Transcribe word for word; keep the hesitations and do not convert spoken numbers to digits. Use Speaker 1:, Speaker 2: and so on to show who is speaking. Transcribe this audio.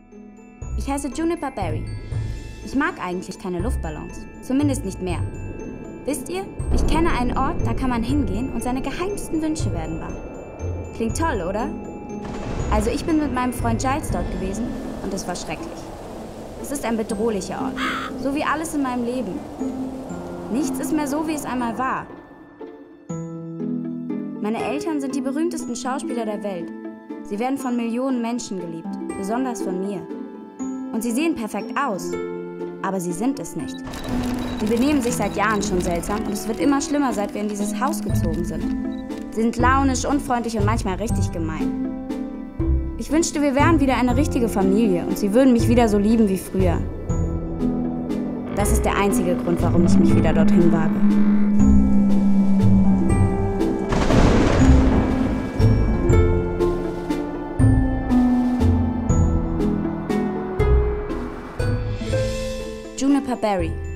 Speaker 1: Ich heiße Juniper Berry. Ich mag eigentlich keine Luftballons, zumindest nicht mehr. Wisst ihr, ich kenne einen Ort, da kann man hingehen und seine geheimsten Wünsche werden wahr. Klingt toll, oder? Also ich bin mit meinem Freund Giles dort gewesen und es war schrecklich. Es ist ein bedrohlicher Ort, so wie alles in meinem Leben. Nichts ist mehr so, wie es einmal war. Meine Eltern sind die berühmtesten Schauspieler der Welt. Sie werden von Millionen Menschen geliebt, besonders von mir. Und sie sehen perfekt aus, aber sie sind es nicht. Sie benehmen sich seit Jahren schon seltsam und es wird immer schlimmer, seit wir in dieses Haus gezogen sind. Sie sind launisch, unfreundlich und manchmal richtig gemein. Ich wünschte, wir wären wieder eine richtige Familie und sie würden mich wieder so lieben wie früher. Das ist der einzige Grund, warum ich mich wieder dorthin wage. Juniper Berry.